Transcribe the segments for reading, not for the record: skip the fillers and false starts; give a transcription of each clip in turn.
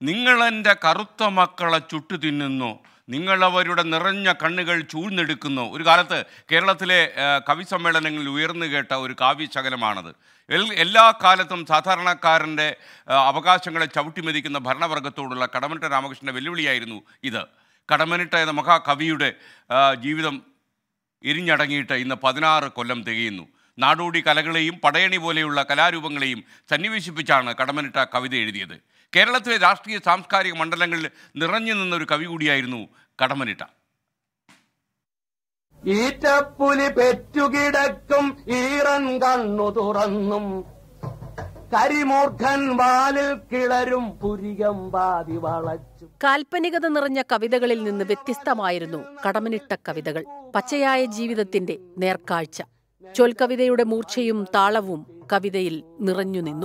നിങ്ങളെൻ്റെ കറുത്ത മക്കളെ ചുട്ടു തിന്നുന്നു, നിങ്ങളവരുടെ നിറഞ്ഞ കണ്ണുകൾ ചൂഴ്ന്നെടുക്കുന്നു. ഒരു കാലത്ത് കേരളത്തിലെ കവി സമ്മേളനങ്ങളിൽ ഉയർന്നു കേട്ട ഒരു കാവ്യശകലമാണത്. എല്ലാ കാലത്തും സാധാരണക്കാരൻ്റെ അവകാശങ്ങളെ ചവിട്ടിമെതിക്കുന്ന ഭരണവർഗത്തോടുള്ള കടമ്മനിട്ട രാമകൃഷ്ണൻ്റെ വെല്ലുവിളിയായിരുന്നു ഇത്. കടമ്മനിട്ട എന്ന മഹാകവിയുടെ ജീവിതം എരിഞ്ഞടങ്ങിയിട്ട് ഇന്ന് 16 കൊല്ലം തികയുന്നു. നാടോടി കലകളെയും പടയണി പോലെയുള്ള കലാരൂപങ്ങളെയും സന്നിവേശിപ്പിച്ചാണ് കടമ്മനിട്ട കവിത എഴുതിയത്. കേരളത്തിലെ രാഷ്ട്രീയ സാംസ്കാരിക മണ്ഡലങ്ങളിൽ നിറഞ്ഞു നിന്നൊരു കവി കൂടിയായിരുന്നു കടമ്മനിട്ട. ഈറ്റപ്പുലി പെറ്റുകിടക്കും ഈറൻ കണ്ണു തുറന്നും കരിമൂർഖൻ വാലിൽ കിളരും പുരികമ്പാതി വളച്ചു. കാൽപ്പനികത നിറഞ്ഞ കവിതകളിൽ നിന്ന് വ്യത്യസ്തമായിരുന്നു കടമ്മനിട്ട കവിതകൾ. പച്ചയായ ജീവിതത്തിന്റെ നേർക്കാഴ്ച. ചൊൽക്കവിതയുടെ മൂർച്ചയും താളവും കവിതയിൽ നിറഞ്ഞു നിന്നു.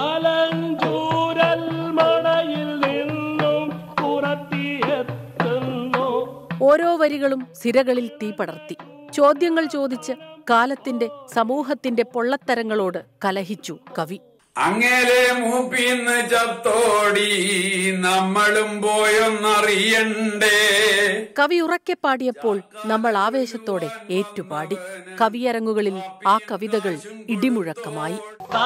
ഓരോ വരികളും സിരകളിൽ തീ പടർത്തി. ചോദ്യങ്ങൾ ചോദിച്ച് കാലത്തിന്റെ സമൂഹത്തിന്റെ പൊള്ളത്തരങ്ങളോട് കലഹിച്ചു കവി. അങ്ങേലെ മൂപ്പിന്ന് ചത്തോടി നമ്മളും പോയൊന്നറിയണ്ടേ. കവി ഉറക്കെ പാടിയപ്പോൾ നമ്മൾ ആവേശത്തോടെ ഏറ്റുപാടി. കവിയരങ്ങുകളിൽ ആ കവിതകൾ ഇടിമുഴക്കമായി.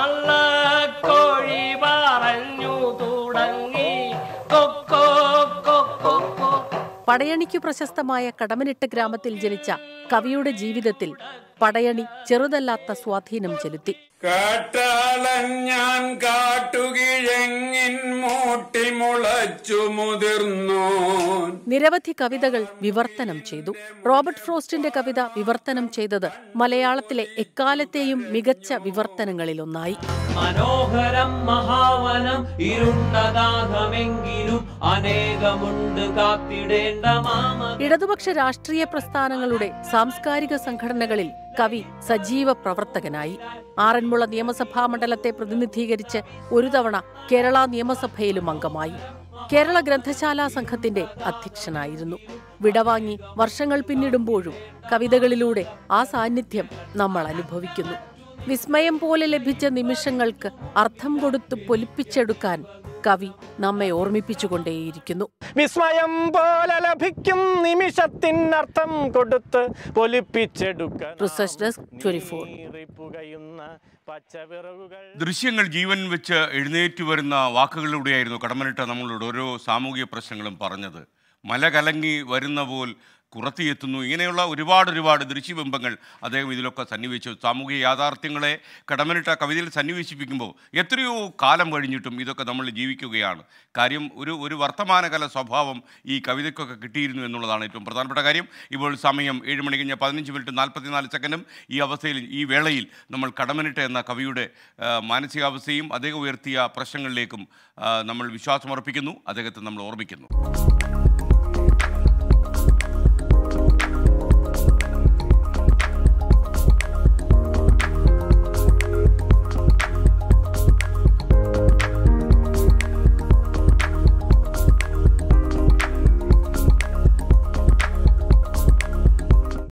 പടയണിക്കു പ്രശസ്തമായ കടമ്മനിട്ട ഗ്രാമത്തിൽ ജനിച്ച കവിയുടെ ജീവിതത്തിൽ പടയണി ചെറുതല്ലാത്ത സ്വാധീനം ചെലുത്തി. കാട്ടാളഞ്ഞാൻ കാട്ടുകിഴങ്ങിൻ മൂട്ടി മുളച്ചു മുതിർന്നു. നിരവധി കവിതകൾ വിവർത്തനം ചെയ്തു. റോബർട്ട് ഫ്രോസ്റ്റിന്റെ കവിത വിവർത്തനം ചെയ്തത് മലയാളത്തിലെ എക്കാലത്തെയും മികച്ച വിവർത്തനങ്ങളിലൊന്നായി. മനോഹരം മഹാവനം ഇരുണ്ടതാകമെങ്കിലും അനേകമുണ്ട് കാത്തിടേണ്ട മാമ. ഇടതുപക്ഷ രാഷ്ട്രീയ പ്രസ്ഥാനങ്ങളുടെ സാംസ്കാരിക സംഘടനകളിൽ കവി സജീവ പ്രവർത്തകനായി. ആറന്മുള നിയമസഭാ മണ്ഡലത്തെ പ്രതിനിധീകരിച്ച് ഒരു തവണ കേരള നിയമസഭയിലും അംഗമായി. കേരള ഗ്രന്ഥശാലാ സംഘത്തിന്റെ അധ്യക്ഷനായിരുന്നു. വിടവാങ്ങി വർഷങ്ങൾ പിന്നിടുമ്പോഴും കവിതകളിലൂടെ ആ സാന്നിധ്യം നമ്മൾ അനുഭവിക്കുന്നു. വിസ്മയം പോലെ ലഭിച്ച നിമിഷങ്ങൾക്ക് അർത്ഥം കൊടുത്ത് പൊലിപ്പിച്ചെടുക്കാൻ കവി നമ്മെ ഓർമ്മിപ്പിച്ചുകൊണ്ടേയിരിക്കുന്നു. വിസ്മയം പോലെ ലഭിക്കും നിമിഷത്തിനർത്ഥം കൊടുത്ത് പൊലിപ്പിച്ചെടുക്കാൻ. Research desk 24. ദൃശ്യങ്ങൾ ജീവൻ വെച്ച് എഴുന്നേറ്റ് വരുന്ന വാക്കുകളിലൂടെയായിരുന്നു കടമ്മനിട്ട നമ്മളോട് ഓരോ സാമൂഹിക പ്രശ്നങ്ങളും പറഞ്ഞത്. മല കലങ്ങി വരുന്ന പോൽ കുറത്തിയെത്തുന്നു. ഇങ്ങനെയുള്ള ഒരുപാട് ദൃശ്യബിംബങ്ങൾ അദ്ദേഹം ഇതിലൊക്കെ സന്നിവേശിച്ചു. സാമൂഹിക യാഥാർത്ഥ്യങ്ങളെ കടമ്മനിട്ട കവിതയിൽ സന്നിവേശിപ്പിക്കുമ്പോൾ എത്രയോ കാലം കഴിഞ്ഞിട്ടും ഇതൊക്കെ നമ്മൾ ജീവിക്കുകയാണ്. കാര്യം ഒരു വർത്തമാനകാല സ്വഭാവം ഈ കവിതയ്ക്കൊക്കെ കിട്ടിയിരുന്നു എന്നുള്ളതാണ് ഏറ്റവും പ്രധാനപ്പെട്ട കാര്യം. ഇപ്പോൾ സമയം 7 മണി കഴിഞ്ഞ് 15 മിനിറ്റ് 44 സെക്കൻഡും. ഈ വേളയിൽ നമ്മൾ കടമ്മനിട്ട എന്ന കവിയുടെ മാനസികാവസ്ഥയും അദ്ദേഹം ഉയർത്തിയ പ്രശ്നങ്ങളിലേക്കും നമ്മൾ വിശ്വാസമർപ്പിക്കുന്നു. അദ്ദേഹത്തെ നമ്മൾ ഓർമ്മിക്കുന്നു.